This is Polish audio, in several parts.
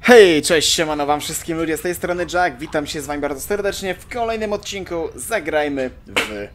Hej, cześć, siemano wam wszystkim ludzie, z tej strony Jack, witam się z wami bardzo serdecznie w kolejnym odcinku. Zagrajmy w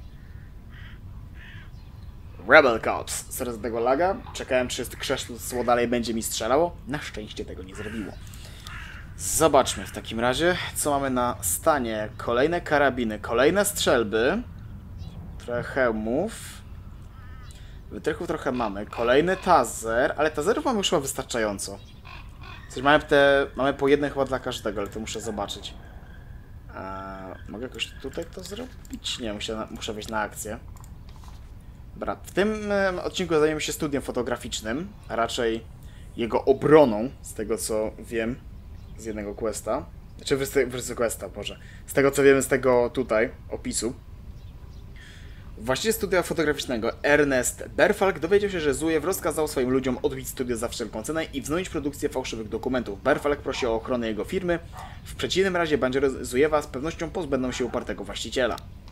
Rebel Cops. Sorry za tego laga, czekałem czy krzesło dalej będzie mi strzelało, na szczęście tego nie zrobiło. Zobaczmy w takim razie, co mamy na stanie. Kolejne karabiny, kolejne strzelby, trochę hełmów, wytrychów trochę mamy, kolejny taser, ale taserów mamy już chyba wystarczająco. Mamy po jednej chyba dla każdego, ale to muszę zobaczyć. Mogę jakoś tutaj to zrobić? Nie, muszę wejść na akcję. Dobra, w tym odcinku zajmiemy się studiem fotograficznym, a raczej jego obroną, z tego co wiem, z jednego questa. Znaczy questa, Boże. Z tego co wiemy z tego tutaj opisu. Właściciel studia fotograficznego Ernest Berfalk dowiedział się, że Zujew rozkazał swoim ludziom odbić studio za wszelką cenę i wznowić produkcję fałszywych dokumentów. Berfalk prosi o ochronę jego firmy. W przeciwnym razie bandziory Zujewa z pewnością pozbędą się upartego właściciela.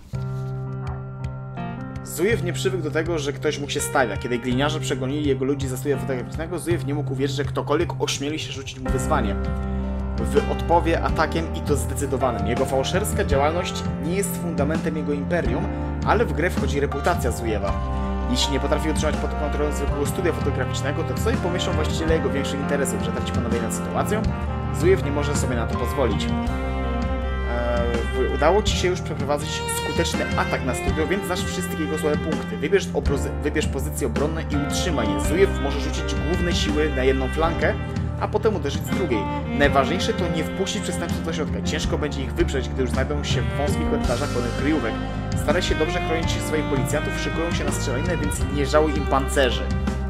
Zujew nie przywykł do tego, że ktoś mu się stawia. Kiedy gliniarze przegonili jego ludzi za studia fotograficznego, Zujew nie mógł uwierzyć, że ktokolwiek ośmieli się rzucić mu wyzwanie. Odpowie atakiem i to zdecydowanym. Jego fałszerska działalność nie jest fundamentem jego imperium, ale w grę wchodzi reputacja Zujewa. Jeśli nie potrafi utrzymać pod kontrolą zwykłego studia fotograficznego, to co i pomyślą właściciele jego większych interesów, że traci panowie nad sytuacją? Zujew nie może sobie na to pozwolić. Udało ci się już przeprowadzić skuteczny atak na studio, więc znasz wszystkie jego słabe punkty. Wybierz pozycję obronną i utrzymaj je. Zujew może rzucić główne siły na jedną flankę, a potem uderzyć z drugiej. Najważniejsze to nie wpuścić przestępców do środka. Ciężko będzie ich wyprzeć, gdy już znajdą się w wąskich korytarzach pełnych kryjówek. Staraj się dobrze chronić swoich policjantów, szykują się na strzelaniny, więc nie żałuj im pancerzy.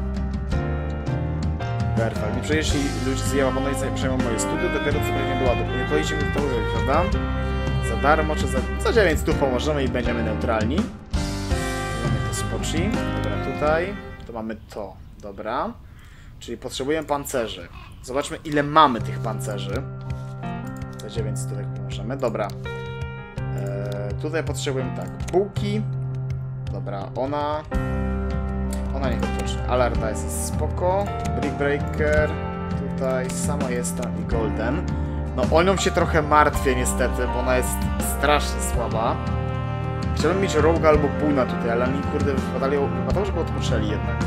Perfekt. Nie przejdziesz jeśli ludzie z Zujewa ponownie przejmą moje studio, dopiero co będzie do ładu. Nie pojedziecie mi do tego, prawda? Za darmo czy za 900 pomożemy i będziemy neutralni. Mamy to spoczy. Dobra, tutaj. To mamy to. Dobra. Czyli potrzebujemy pancerzy. Zobaczmy, ile mamy tych pancerzy. Za 900 jak pomożemy. Dobra. Tutaj potrzebujemy tak. Bułki. Dobra, ona niech odpocznie. Alerta jest spoko. Brickbreaker. Tutaj sama jest tam i Golden. No o nią się trochę martwię niestety, bo ona jest strasznie słaba. Chciałbym mieć Rogue albo Puna tutaj, ale oni kurde wypadało, żeby odpoczęli jednak.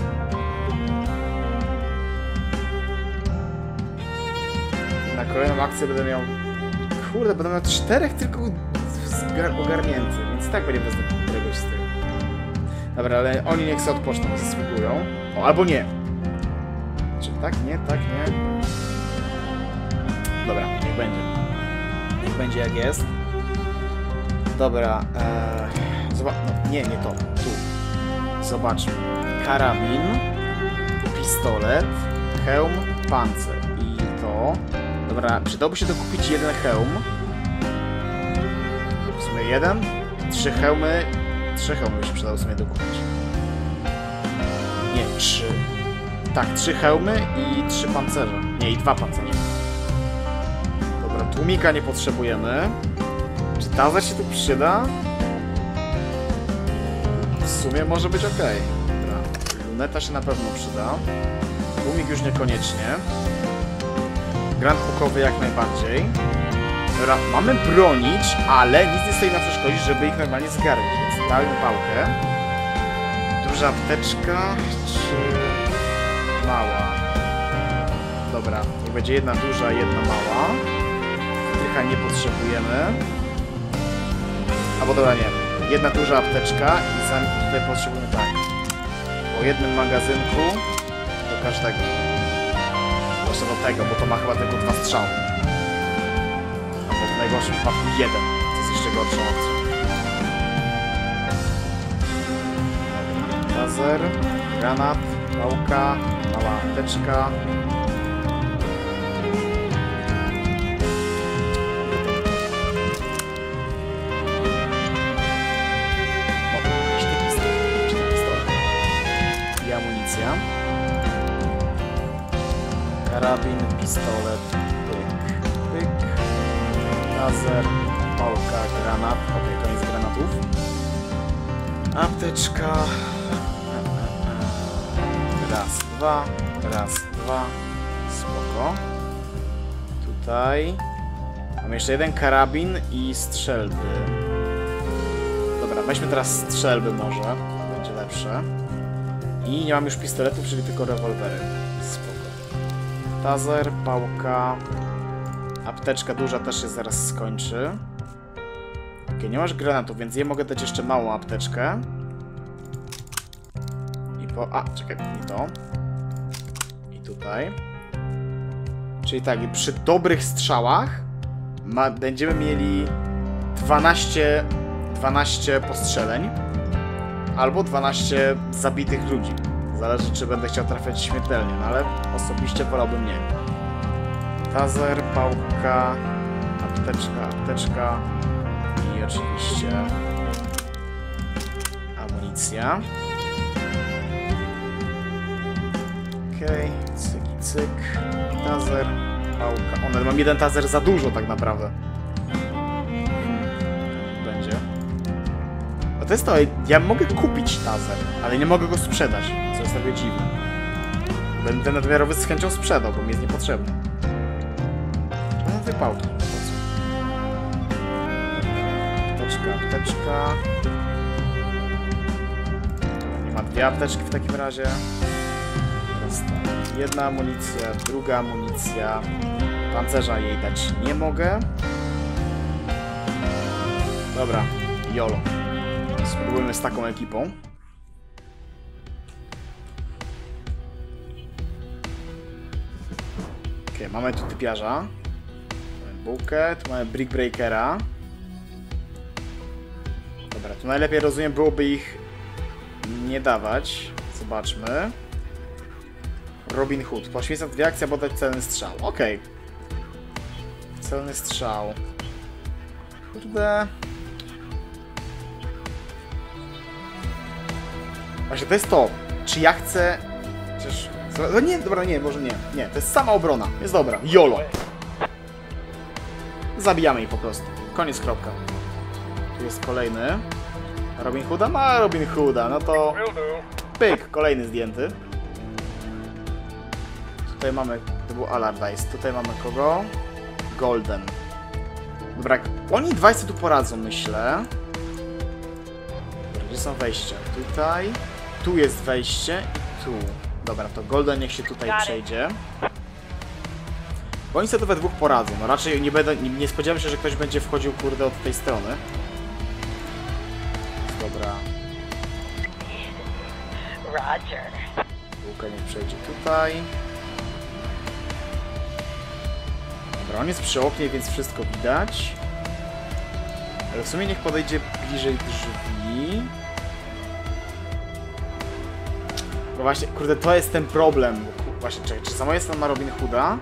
Na kolejną akcję będę miał... Kurde, będę miał 4 tylko ogarnięty, więc tak będzie bez któregoś z tych. Dobra, ale oni niech sobie odpoczną, zasługują. O, albo nie. Czy tak, nie, tak, nie. Dobra, niech będzie. Niech będzie jak jest. Dobra, no, nie to. Tu. Zobaczmy. Karabin, pistolet, hełm, pancer. I to... Dobra, przydałoby się dokupić jeden hełm. W sumie jeden. 3 hełmy. 3 hełmy się przydało sobie dokupić. Nie, 3. Tak, 3 hełmy i 3 pancerze. Nie, i 2 pancerze. Dobra, tłumika nie potrzebujemy. Czy tazer się tu przyda? W sumie może być ok. Dobra, luneta się na pewno przyda. Tłumik już niekoniecznie. Granat pukowy jak najbardziej. Dobra, mamy bronić, ale nic nie stoi na przeszkodzie, żeby ich normalnie zgarnąć, więc dajmy pałkę. Duża apteczka, czy mała? Dobra, niech będzie jedna duża, jedna mała. Wytrycha nie potrzebujemy. Albo dobra, nie. Jedna duża apteczka i tutaj potrzebujemy tak. Po jednym magazynku do każdego. Proszę do tego, bo to ma chyba tylko 2 strzały. Albo w najgorszym wypadku 1. To jest jeszcze gorszą opcją. Laser, granat, pałka, mała apteczka. I amunicja. Karabin, pistolet, pyk, pyk, laser, pałka, granat. Ok, koniec granatów. Apteczka. Raz, dwa. Spoko. tutaj. Mam jeszcze jeden karabin i strzelby. Dobra, weźmy teraz strzelby może. Będzie lepsze. I nie mam już pistoletów, czyli tylko rewolwery. Spoko. Taser, pałka. Apteczka duża też się zaraz skończy. Okej, nie masz granatów, więc je mogę dać jeszcze małą apteczkę. I po... A, czekaj, nie to. I tutaj. Czyli tak, i przy dobrych strzałach będziemy mieli 12 postrzeleń. Albo 12 zabitych ludzi. Zależy, czy będę chciał trafiać śmiertelnie, no ale osobiście wolałbym nie. Taser, pałka, apteczka i oczywiście amunicja. Okej, cyk i cyk. Taser, pałka. Mam jeden taser za dużo tak naprawdę. Będzie. No to jest to, ja mogę kupić taser, ale nie mogę go sprzedać, co jest trochę dziwne. Będę nadmiarowy z chęcią sprzedał, bo mi jest niepotrzebny. No te pałki, po co? Apteczka. Nie ma dwie apteczki w takim razie. Teraz tak. Jedna amunicja, druga amunicja. Pancerza jej dać nie mogę. Dobra, YOLO. Spróbujmy z taką ekipą. Okej, mamy tu typiarza. Mamy bułkę, tu mamy brickbreakera. Dobra, tu najlepiej rozumiem byłoby ich nie dawać. Zobaczmy. Robin Hood. Poświęcam dwie akcje, bo dać celny strzał. Okej. Celny strzał. Kurde. Właśnie to jest to. Czy ja chcę... Chociaż... No nie, dobra, nie, może nie. Nie, to jest sama obrona. Jest dobra. YOLO. Zabijamy jej po prostu. Koniec, kropka. Tu jest kolejny. Robin Hooda? Ma Robin Hooda. No to... Pyk, kolejny zdjęty. Tutaj mamy... To był Allardyce. Tutaj mamy kogo? Golden. Dobra, oni dwaj sobie tu poradzą, myślę. Dobra, gdzie są wejścia? Tutaj. Tu jest wejście i tu. Dobra, to Golden niech się tutaj przejdzie. Bo oni sobie to we dwóch poradzą. No raczej nie spodziewam się, że ktoś będzie wchodził, kurde, od tej strony. Dobra. Roger. Bułka niech przejdzie tutaj. Dobra, on jest przy oknie, więc wszystko widać. Ale w sumie niech podejdzie bliżej drzwi. Bo właśnie, kurde, to jest ten problem. Właśnie, czekaj, czy samo jestem ma Robin Hooda?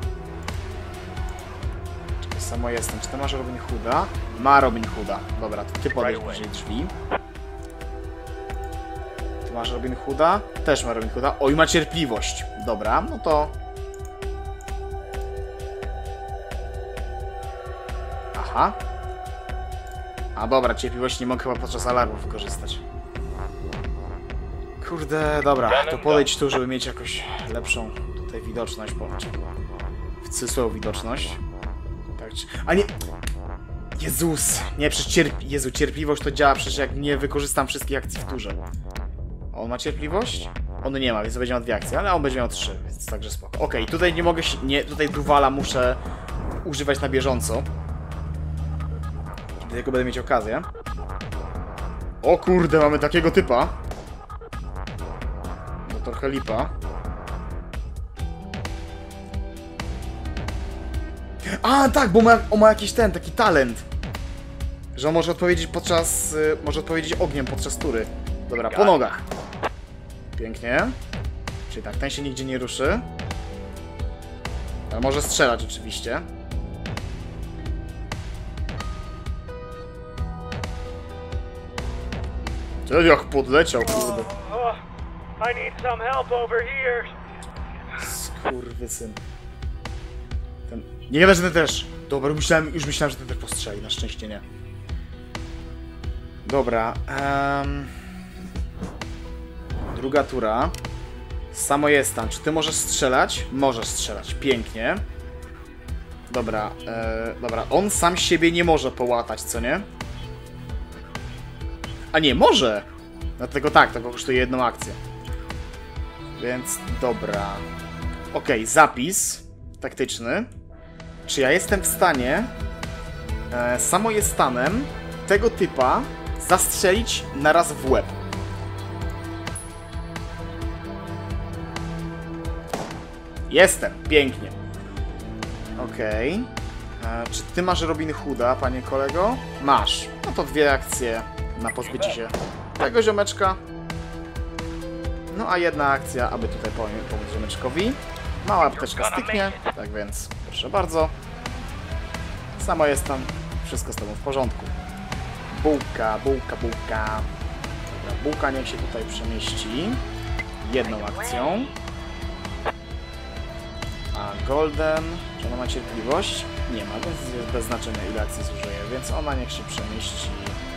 Czekaj, samo jestem. Czy ty masz Robin Hooda? Ma Robin Hooda. Dobra, to ty podejdź bliżej drzwi. Ty masz Robin Hooda? Też ma Robin Hooda. Oj, ma cierpliwość. Dobra, no to... Aha. A dobra, cierpliwości nie mogę chyba podczas alarmów wykorzystać. Kurde, dobra, to podejdź tu, żeby mieć jakoś lepszą tutaj widoczność, wcisłą widoczność. Tak, a nie... Jezus! Nie, przecież cierpliwość to działa, przecież jak nie wykorzystam wszystkich akcji w turze. On ma cierpliwość? On nie ma, więc będzie miał dwie akcje, ale on będzie miał 3, więc także spoko. Okej, tutaj nie mogę się... Nie, tutaj Duvala muszę używać na bieżąco. Kiedy tylko będę mieć okazję. O kurde, mamy takiego typa. No trochę lipa. A, tak, bo on ma jakiś taki talent. Że on może odpowiedzieć może odpowiedzieć ogniem podczas tury. Dobra, po nogach. Pięknie. Czyli tak, ten się nigdzie nie ruszy. Ale może strzelać oczywiście. Ten jak podleciał, kurde. I need some help over here. Skurwysyn. Nie wiadomo, że ten też. Dobra, już myślałem, że ten też postrzeli. Na szczęście nie. Dobra. Druga tura. Samo jest tam. Czy ty możesz strzelać? Możesz strzelać. Pięknie. Dobra, dobra, on sam siebie nie może połatać, co nie? A nie, może! Dlatego tak, to kosztuje jedną akcję. Więc, dobra. Okej, zapis taktyczny. Czy ja jestem w stanie samojestanem tego typa zastrzelić naraz w łeb? Jestem, pięknie. Okej. Czy ty masz Robin Hooda, panie kolego? Masz. No to 2 akcje na pozbycie się tego ziomeczka. No a 1 akcja, aby tutaj pomóc ziomeczkowi. Mała apteczka styknie, tak więc proszę bardzo. Samo jest tam, wszystko z tobą w porządku. Bułka, bułka, bułka. Dobra, bułka niech się tutaj przemieści. 1 akcją. A Golden, czy ona ma cierpliwość? Nie ma, więc jest bez znaczenia ile akcji zużyje, więc ona niech się przemieści.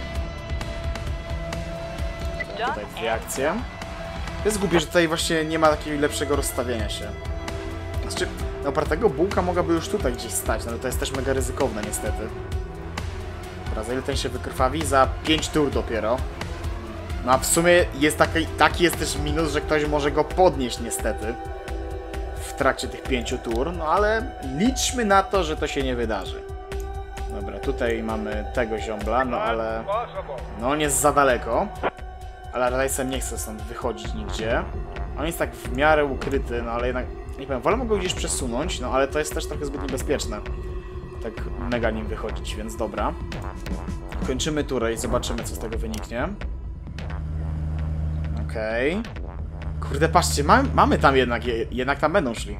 Dobra, tutaj 2 akcje. To jest głupie, że tutaj właśnie nie ma takiego lepszego rozstawienia się. Znaczy, na opartego bułka mogłaby już tutaj gdzieś stać, no ale to jest też mega ryzykowne niestety. Dobra, za ile ten się wykrwawi? Za 5 tur dopiero. No a w sumie jest taki jest też minus, że ktoś może go podnieść niestety. W trakcie tych 5 tur, no ale liczmy na to, że to się nie wydarzy. Dobra, tutaj mamy tego ziombla, no ale... No on jest za daleko. Ale Rajsem nie chce stąd wychodzić nigdzie. On jest tak w miarę ukryty, no ale jednak... Nie wiem, wolę go gdzieś przesunąć, no ale to jest też trochę zbyt niebezpieczne. Tak mega nim wychodzić, więc dobra. Kończymy turę i zobaczymy, co z tego wyniknie. Okej. Kurde, patrzcie, mamy tam jednak tam będą szli.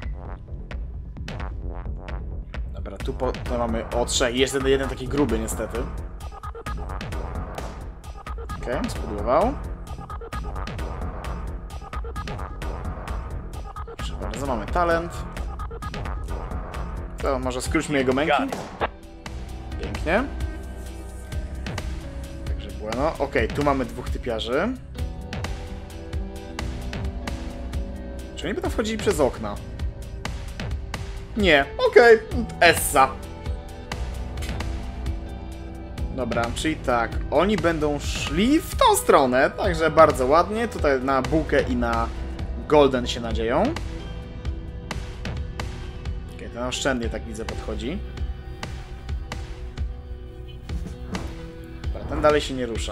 Dobra, tu mamy o 3. Jest jeden taki gruby niestety. Okej, spróbował. Proszę bardzo, mamy talent. To może skróćmy jego męki. Pięknie. Także bueno. Okej, tu mamy 2 typiarzy. Czy oni będą wchodzili przez okna? Nie, okej. Essa. Dobra, czyli tak, oni będą szli w tą stronę, także bardzo ładnie. Tutaj na bułkę i na Golden się nadzieją. Okej, ten oszczędnie, tak widzę, podchodzi. Dobra, ten dalej się nie rusza.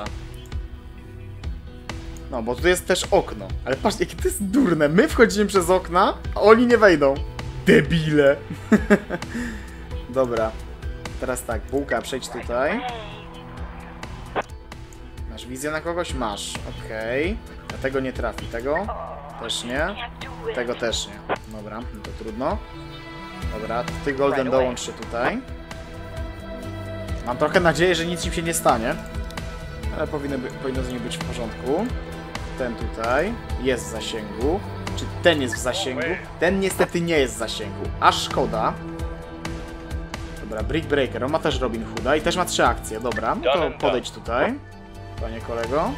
No, bo tu jest też okno. Ale patrz, jakie to jest durne. My wchodzimy przez okna, a oni nie wejdą. Debile. Dobra. Teraz tak, bułka, przejdź tutaj. Masz wizję na kogoś? Masz. Okej. A tego nie trafi. Tego? Też nie. Tego też nie. Dobra, no to trudno. Dobra, ty Golden dołącz się tutaj. Mam trochę nadzieję, że nic im się nie stanie. Ale powinno z nim być w porządku. Ten tutaj jest w zasięgu. Czy ten jest w zasięgu? Ten niestety nie jest w zasięgu. A szkoda. Dobra, Brick Breaker. On ma też Robin Hooda i też ma 3 akcje. Dobra, no to podejdź tutaj, panie kolego.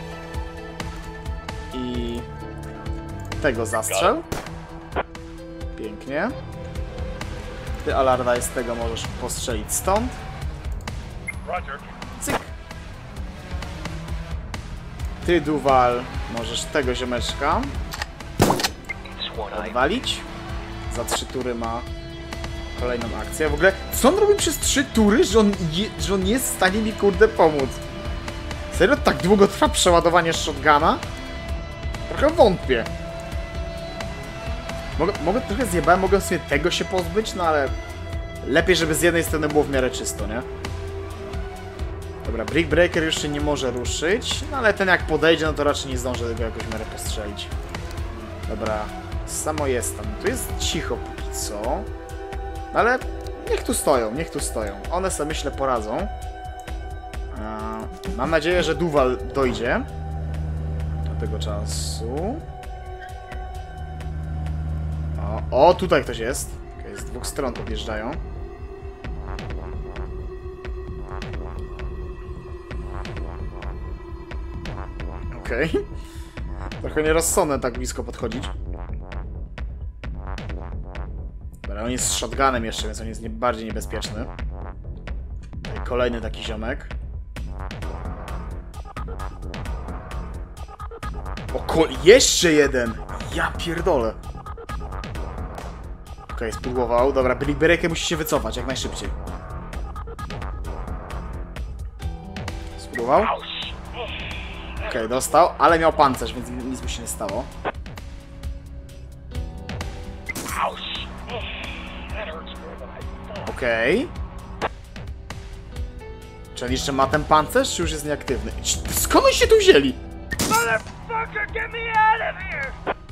I tego zastrzel. Pięknie. Ty, Alarda, z tego możesz postrzelić stąd. Cyk. Ty, Duval, możesz tego ziomeczka odwalić. Za 3 tury ma kolejną akcję. W ogóle, co on robi przez 3 tury, że on jest w stanie mi, kurde, pomóc? Serio? Tak długo trwa przeładowanie shotguna? Trochę wątpię. Mogę trochę zjebałem, mogę sobie tego się pozbyć, no ale lepiej, żeby z jednej strony było w miarę czysto, nie? Dobra, Brick Breaker już się nie może ruszyć, no ale ten jak podejdzie, no to raczej nie zdąży tego jakoś w miarę postrzelić. Dobra, samo jest tam. Tu jest cicho póki co. No ale niech tu stoją, niech tu stoją. One sobie, myślę, poradzą. Mam nadzieję, że Duval dojdzie do tego czasu. O, tutaj ktoś jest. Okay, z 2 stron podjeżdżają. Okej. Trochę nierozsądne tak blisko podchodzić. Dobra, On jest z shotgunem jeszcze, więc on jest bardziej niebezpieczny. Tutaj kolejny taki ziomek. Jeszcze jeden! Ja pierdolę. Okej, spudłował. Dobra, Brick Breaker musi się wycofać jak najszybciej. Spudłował? Okej, dostał, ale miał pancerz, więc nic mu się nie stało. Okej. Czy on jeszcze ma ten pancerz, czy już jest nieaktywny? Skąd oni się tu wzięli? Motherfucker, get me out of here!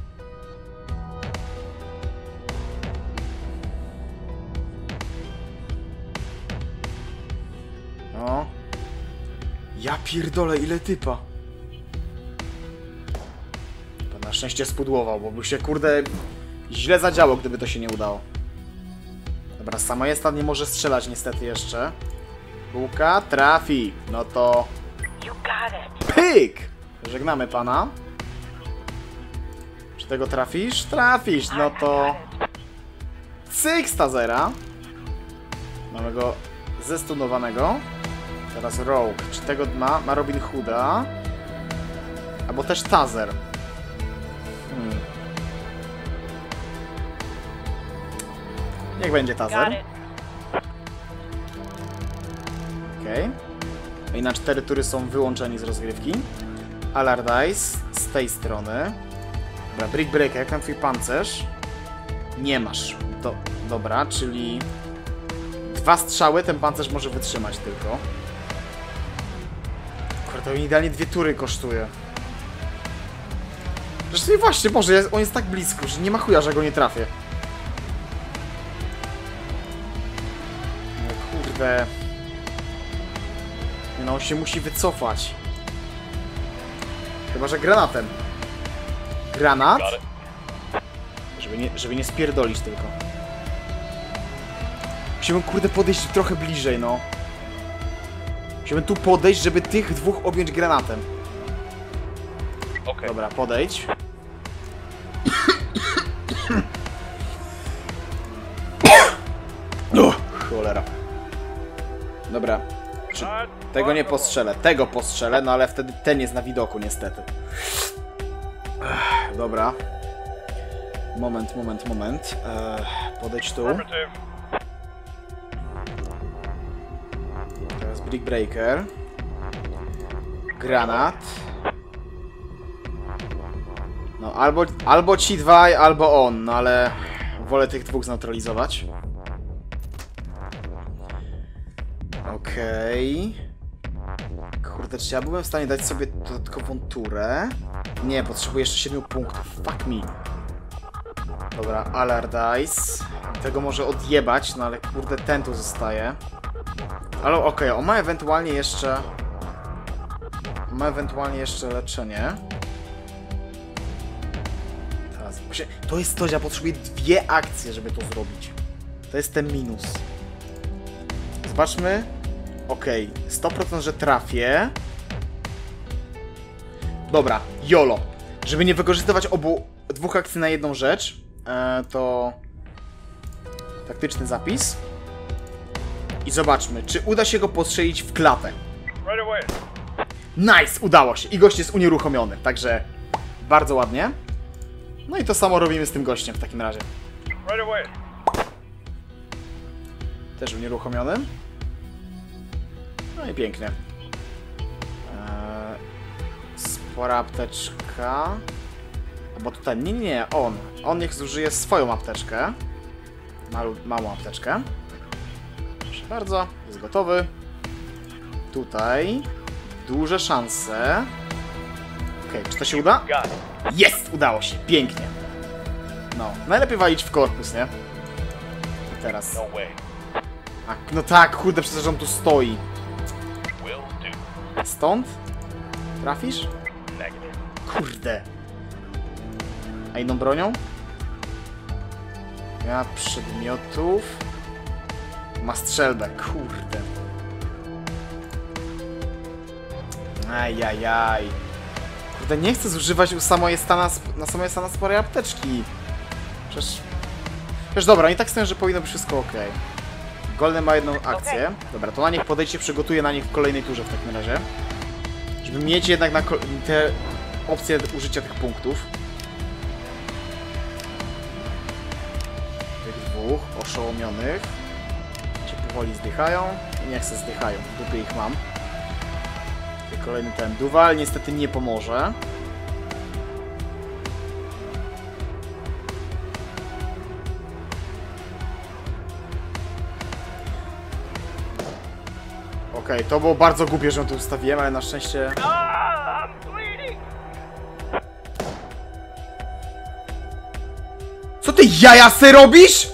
No. Ja pierdolę, ile typa. To na szczęście spudłował, bo by się, kurde, źle zadziało, gdyby to się nie udało. Dobra, samojestan nie może strzelać niestety jeszcze. Bułka trafi. No to... Pyk! Żegnamy pana. Czy tego trafisz? Trafisz, no to... Cyk z tasera. Mamy go zestunowanego. Teraz Rogue. Czy tego ma? Ma Robin Hooda. Albo też taser. Niech będzie taser. Okej. I na 4 tury są wyłączeni z rozgrywki. Allardyce z tej strony. Dobra, Brick Breaker, jak tam twój pancerz? Nie masz. Dobra, czyli 2 strzały ten pancerz może wytrzymać tylko. Kurde, to idealnie 2 tury kosztuje. Zresztą właśnie, Boże, on jest tak blisko, że nie ma chuja, że go nie trafię. No kurde. No, on się musi wycofać. Chyba, że granatem. Granat? Żeby nie spierdolić tylko. Musimy, kurde, podejść trochę bliżej, no. Musimy tu podejść, żeby tych 2 objąć granatem. Okay. Dobra, podejdź. Cholera. Dobra. Tego nie postrzelę. Tego postrzelę, no ale wtedy ten jest na widoku niestety. Dobra. Moment. Podejdź tu. Teraz Brick Breaker. Granat. No albo ci dwaj, albo on, no ale wolę tych 2 zneutralizować. Okej. Kurde, czy ja byłem w stanie dać sobie dodatkową turę? Nie, potrzebuję jeszcze 7 punktów. Fuck me. Dobra, Allardyce. Tego może odjebać, no ale kurde, ten tu zostaje. Ale okej, on ma ewentualnie jeszcze... leczenie. Teraz... To jest to, że ja potrzebuję 2 akcje, żeby to zrobić. To jest ten minus. Zobaczmy. Okej, 100% że trafię. Dobra, YOLO. Żeby nie wykorzystywać 2 akcji na jedną rzecz, to taktyczny zapis. I zobaczmy, czy uda się go postrzelić w klatę. Nice, udało się. I gość jest unieruchomiony, także bardzo ładnie. No i to samo robimy z tym gościem w takim razie. Też unieruchomiony. No i pięknie. Spora apteczka. Bo tutaj, nie, on niech zużyje swoją apteczkę. Małą apteczkę. Proszę bardzo, jest gotowy. Tutaj duże szanse. Okej, czy to się uda? Jest! Udało się, pięknie. No, najlepiej walić w korpus, nie? I teraz. No tak, kurde, przecież on tu stoi. Stąd? Trafisz? Kurde. A inną bronią? Ja przedmiotów. Ma strzelbę, kurde. Ajajaj. Kurde, nie chcę zużywać na samojestana sporej apteczki. Przecież... Też dobra, nie tak sądzę, że powinno być wszystko ok. Golden ma jedną akcję. Dobra, to na niech podejście, przygotuje na nich w kolejnej turze w takim razie. Żeby mieć jednak na te opcje użycia tych punktów. Tych dwóch oszołomionych. Ci powoli zdychają. I niech se zdychają. W dupie ich mam. I kolejny ten Duval niestety nie pomoże. Okej, to było bardzo głupie, że ją tu ustawiłem, ale na szczęście... I'm bleeding. Co ty jaja se robisz?!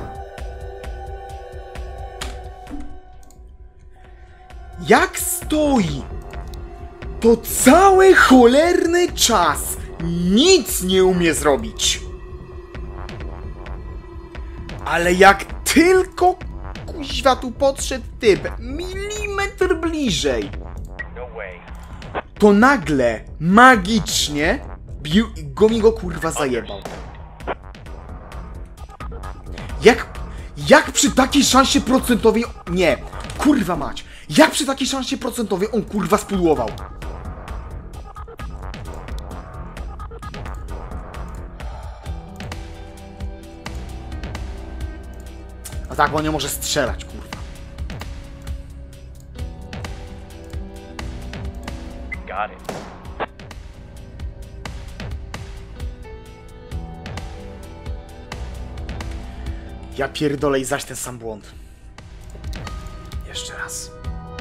Jak stoi, to cały cholerny czas nic nie umie zrobić. Ale jak tylko kuźwa tu podszedł typ milimetr bliżej, No way. to nagle, magicznie, mi go kurwa zajebał. Jak przy takiej szansie procentowej... Nie, kurwa mać. Jak przy takiej szansie procentowej on kurwa spudłował? A tak, bo on nie może strzelać, kurwa. Got it. Ja pierdolę i zaś ten sam błąd. Jeszcze raz.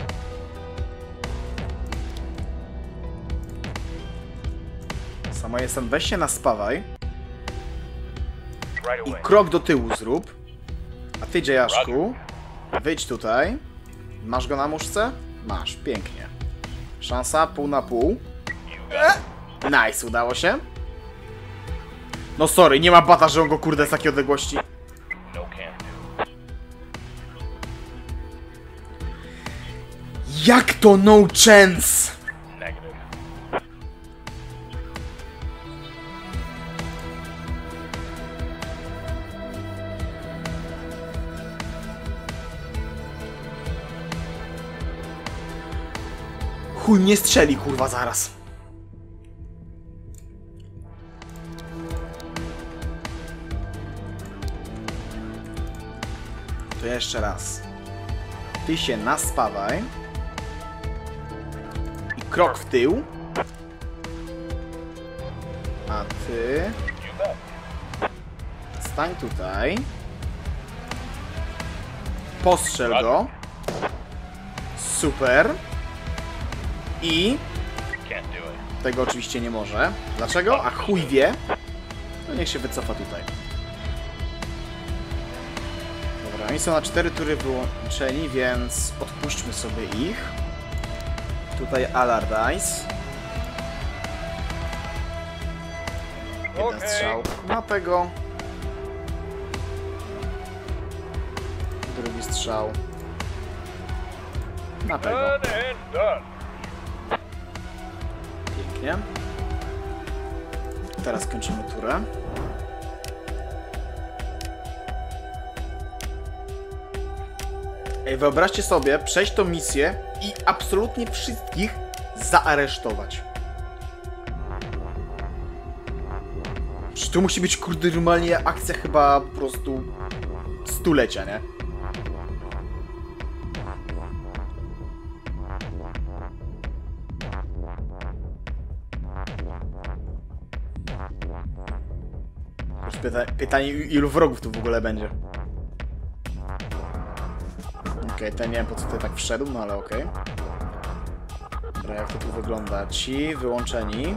Sama jestem, weź się naspawaj. Right I away. krok do tyłu zrób. A ty, dziejaszku, wyjdź tutaj. Masz go na muszce? Masz, pięknie. Szansa pół na pół. Nice, udało się. No sorry, nie ma bata, że on go kurde z takiej odległości. No can do. Jak to no chance? Negative. Chuj mnie strzeli, kurwa, zaraz. To jeszcze raz. Ty się naspawaj. I krok w tył. A ty... You bet. Stań tutaj. Postrzel go. Super. I... Can't do it. Tego oczywiście nie może. Dlaczego? A chuj wie. To niech się wycofa tutaj. Dobra, oni są na 4 tury wyłączeni, więc odpuśćmy sobie ich. Tutaj Allardyce. Jeden Okej. strzał na tego. Drugi strzał na tego. Done and done. Pięknie. Teraz kończymy turę. Ej, wyobraźcie sobie, przejść tą misję i absolutnie wszystkich zaaresztować. Przecież to musi być, kurde, normalnie akcja chyba po prostu stulecia, nie? Pytanie, ilu wrogów tu w ogóle będzie. Okej, ten nie wiem po co tutaj tak wszedł, no ale okej. Dobra, jak to tu wygląda? Ci wyłączeni.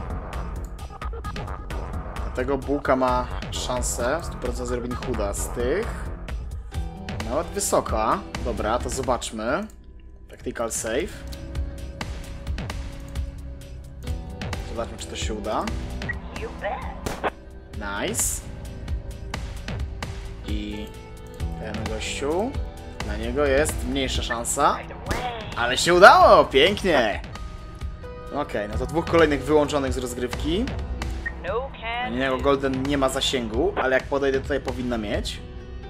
Dlatego bułka ma szansę 100% zrobienia chuda z tych. Nawet wysoka. Dobra, to zobaczmy. Tactical save. Zobaczmy, czy to się uda. You bet. Nice. I ten gościu, na niego jest mniejsza szansa, Right away. ale się udało! Pięknie! Okej, no to dwóch kolejnych wyłączonych z rozgrywki. No Na can niego Golden nie ma zasięgu, ale jak podejdę tutaj powinna mieć.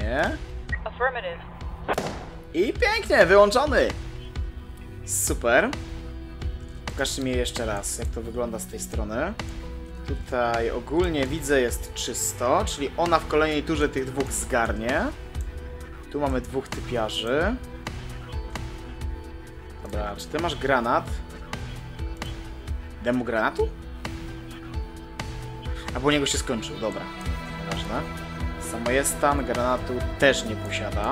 Pięknie. Affirmative. I pięknie, wyłączony. Super. Pokażcie mi jeszcze raz, jak to wygląda z tej strony. Tutaj ogólnie widzę jest czysto, czyli ona w kolejnej turze tych dwóch zgarnie. Tu mamy dwóch typiarzy. Dobra, czy ty masz granat? Demo granatu? A bo u niego się skończył, dobra. Ważne. Samojestan granatu też nie posiada.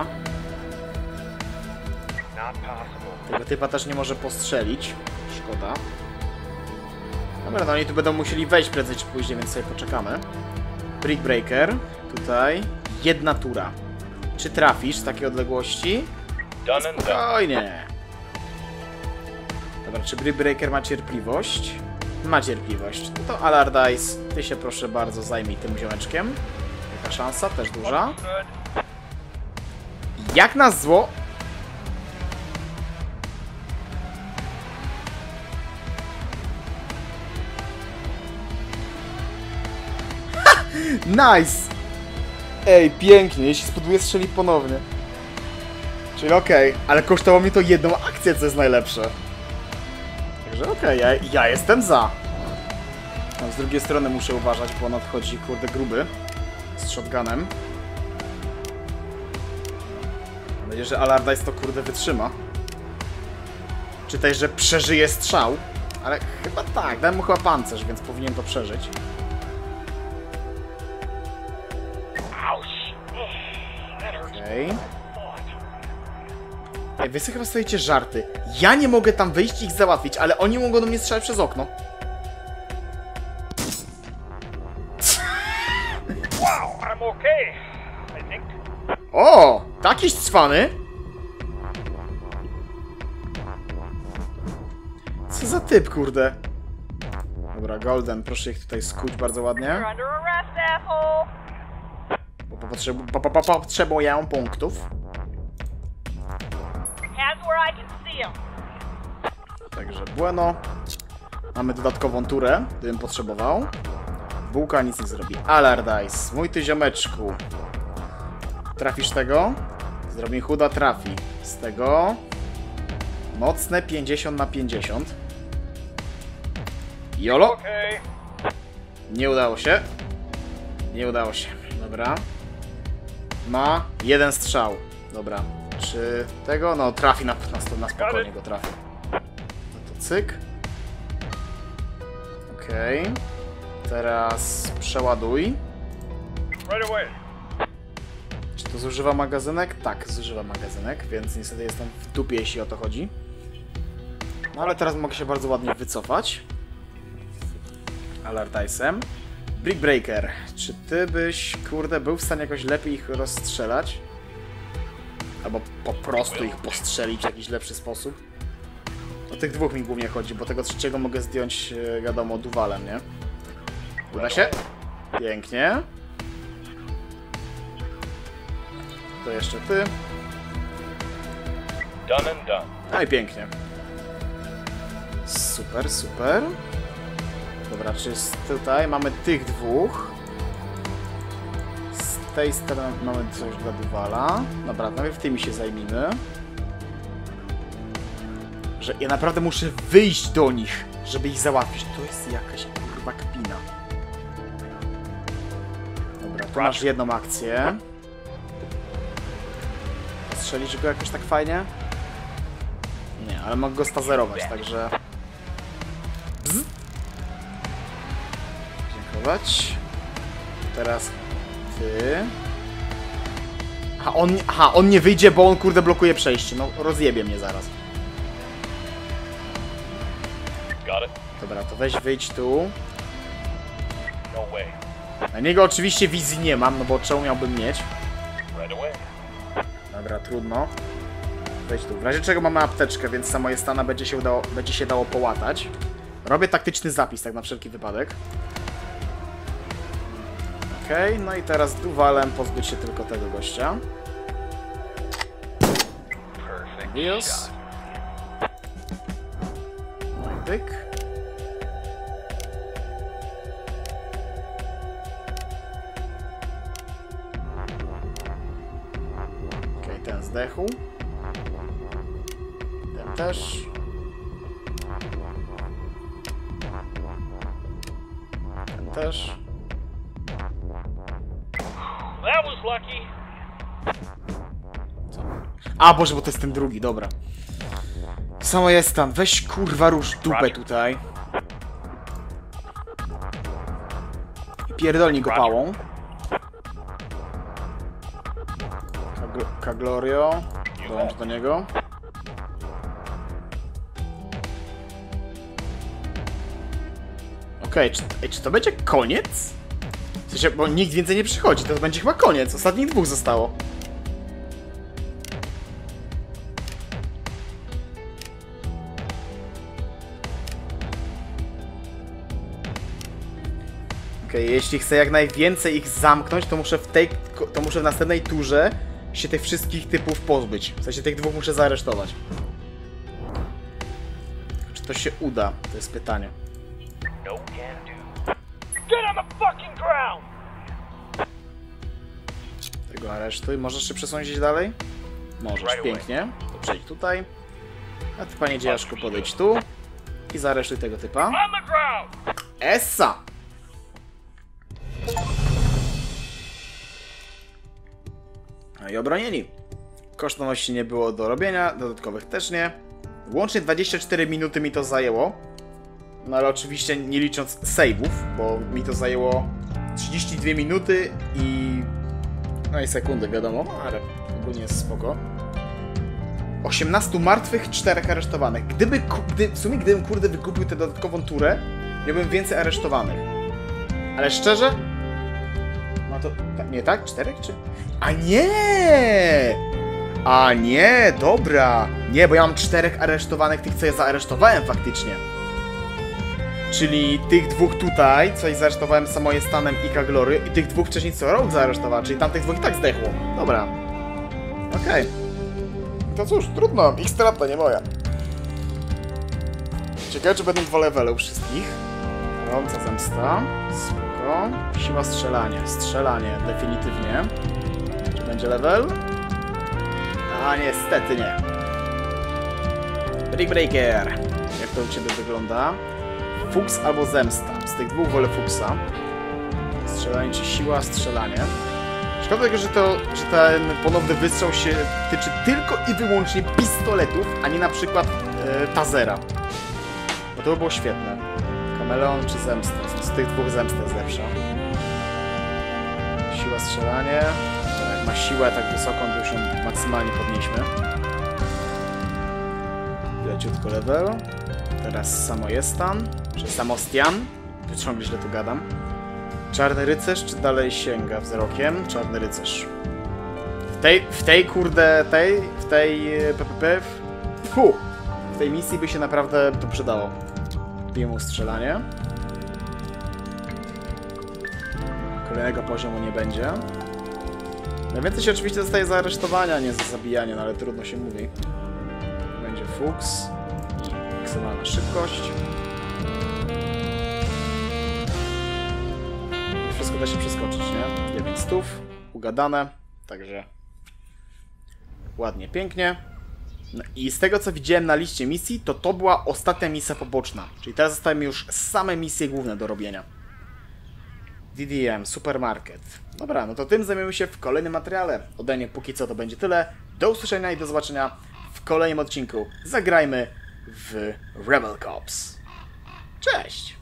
Not possible. Tego typa też nie może postrzelić. Szkoda. Dobra, no oni tu będą musieli wejść prędzej czy później, więc sobie poczekamy. Brick Breaker. Tutaj. Jedna tura. Czy trafisz z takiej odległości? Done and done. Spokojnie. Dobra, czy Brick Breaker ma cierpliwość? Ma cierpliwość. No to Allardyce, ty się proszę bardzo zajmij tym ziomeczkiem. Jaka szansa? Też duża. Good. Jak na zło... Nice! Ej, pięknie, jeśli spróbuję strzelić ponownie. Czyli okej, ale kosztowało mi to jedną akcję, co jest najlepsze. Także okej, ja jestem za. No, z drugiej strony muszę uważać, bo on odchodzi, kurde, gruby. Z shotgunem. Mam nadzieję, że Allardyce to, kurde, wytrzyma. Czytaj, że przeżyje strzał. Ale chyba tak, dałem mu chyba pancerz, więc powinien to przeżyć. Okej. Ej, wy sobie chyba stoicie żarty. Ja nie mogę tam wyjść i ich załatwić, ale oni mogą do mnie strzelać przez okno. Wow, I'm okay. I think. O! Takiś cwany? Co za typ, kurde? Dobra, Golden, proszę ich tutaj skuć bardzo ładnie. You're under arrest, asshole. Bo potrzebuję punktów. Hands where I can see 'em. Także bueno. Mamy dodatkową turę, gdybym potrzebował. Bułka nic nie zrobi. Allardyce, mój ty ziomeczku. Trafisz tego? Z Robin Hooda trafi. Z tego... Mocne 50 na 50. Jolo? Okay. Nie udało się. Nie udało się. Dobra. Ma jeden strzał. Dobra. Czy tego? No trafi na spokojnie go trafi. No to cyk. Okej. Teraz przeładuj. Right away. Czy to zużywa magazynek? Tak, zużywa magazynek, więc niestety jestem w dupie, jeśli o to chodzi. No ale teraz mogę się bardzo ładnie wycofać. Allardyce'em. Brick Breaker, czy ty byś, kurde, był w stanie jakoś lepiej ich rozstrzelać? Albo po prostu ich postrzelić w jakiś lepszy sposób? O tych dwóch mi głównie chodzi, bo tego trzeciego mogę zdjąć, wiadomo, duwalem, nie? Uda się? Pięknie. To jeszcze ty. Done and done. No i pięknie. Super, super. Dobra, czy tutaj mamy tych dwóch. Z tej strony mamy coś dla Duvala. Dobra, najpierw tymi się zajmijmy. Że ja naprawdę muszę wyjść do nich, żeby ich załatwić. To jest jakaś kurwa kpina. Dobra, tu masz jedną akcję. Strzelić go jakoś tak fajnie? Nie, ale mogę go stazerować, także... Bzz. Dziękować. Teraz ty... Aha, on nie wyjdzie, bo on kurde blokuje przejście. No, rozjebie mnie zaraz. Got it. Dobra, to weź wyjdź tu. No way. Na niego oczywiście wizji nie mam, no bo czemu miałbym mieć? Right away. Dobra, trudno. Wejdź tu. W razie czego mamy apteczkę, więc samojestana będzie się dało połatać. Robię taktyczny zapis, tak na wszelki wypadek. Okej, no i teraz duwalem pozbyć się tylko tego gościa. Perfect Dios. shot. No i pyk. zdechł. Ten też. Ten też. That was lucky. A, Boże, bo to jest ten drugi, dobra. Samo jest tam. Weź, kurwa, rusz dupę tutaj. I pierdolnij go pałą. Kaglorio. Dołącz do niego. Okej, czy to będzie koniec? W sensie, bo nikt więcej nie przychodzi, to będzie chyba koniec. Ostatnich dwóch zostało. Okej, jeśli chcę jak najwięcej ich zamknąć, to muszę w następnej turze się tych wszystkich typów pozbyć. W sensie tych dwóch muszę zaaresztować. Czy to się uda? To jest pytanie. No can do. Get on the fucking ground! Tego aresztuj. Możesz się przesunąć gdzieś dalej? Możesz, pięknie. To przejdź tutaj. A ty, panie dziejaszku, podejdź tu. I zaaresztuj tego typa. On the ground! Essa! No i obronili. Kosztowności nie było do robienia, dodatkowych też nie. Łącznie 24 minuty mi to zajęło. No ale oczywiście nie licząc save'ów, bo mi to zajęło 32 minuty i... No i sekundy, wiadomo, ale ogólnie jest spoko. 18 martwych, 4 aresztowanych. W sumie gdybym, kurde, wykupił tę dodatkową turę, miałbym więcej aresztowanych. Ale szczerze? No to... Nie tak? 4 czy... A nie! A nie, dobra. Nie, bo ja mam 4 aresztowanych, tych co ja zaaresztowałem faktycznie. Czyli tych dwóch tutaj, co ja zaaresztowałem Samoyestanem i Kaglory, i tych dwóch wcześniej co Rogue zaaresztowała, czyli tamtych dwóch i tak zdechło. Dobra. Okej. To cóż, trudno, ich strata, nie moja. Ciekawe, czy będą 2 levele u wszystkich. Gorąca zemsta. Spoko. Siła strzelanie. Strzelanie, definitywnie. Czy będzie level? A niestety nie. Brick Breaker. Jak to u ciebie wygląda? Fuchs albo zemsta. Z tych dwóch wolę Fuchsa. Strzelanie czy siła? Strzelanie. Szkoda tego, że ten ponowny wystrzał się tyczy tylko i wyłącznie pistoletów, a nie na przykład tasera. Bo to by było świetne. Kameleon czy zemsta? Z tych dwóch zemsta jest lepsza. Siła, strzelanie. Jak ma siłę tak wysoką, to już ją maksymalnie podnieśmy. Leciutko level. Teraz Samoyestan, czy Samostian. Ciągle źle tu gadam. Czarny rycerz, czy dalej sięga wzrokiem? Czarny rycerz. W tej kurde, w tej PPP, w tej misji by się naprawdę to przydało. Biję mu strzelanie. Kolejnego poziomu nie będzie. Najwięcej się oczywiście dostaje za aresztowania, a nie za zabijanie, no ale trudno się mówi. Będzie Fuchs i maksymalna szybkość. Wszystko da się przeskoczyć, nie? 900, ugadane, także ładnie, pięknie. No i z tego co widziałem na liście misji, to była ostatnia misja poboczna, czyli teraz zostały mi już same misje główne do robienia. DDM, supermarket. Dobra, no to tym zajmiemy się w kolejnym materiale. Ode mnie póki co to będzie tyle. Do usłyszenia i do zobaczenia w kolejnym odcinku. Zagrajmy w Rebel Cops. Cześć!